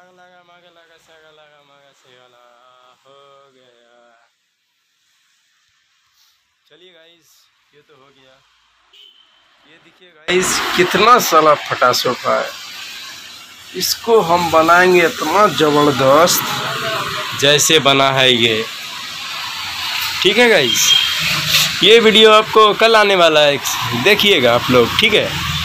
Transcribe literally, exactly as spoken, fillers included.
आग लगा मागे लगा सगा लगा मागा सेगा हो गया। चलिए गाइस ये तो हो गया। ये देखिए गाइस कितना साला फटा सोफा है। इसको हम बनाएंगे इतना जबरदस्त जैसे बना है ये। ठीक है गाइस, ये वीडियो आपको कल आने वाला है, देखिएगा आप लोग। ठीक है।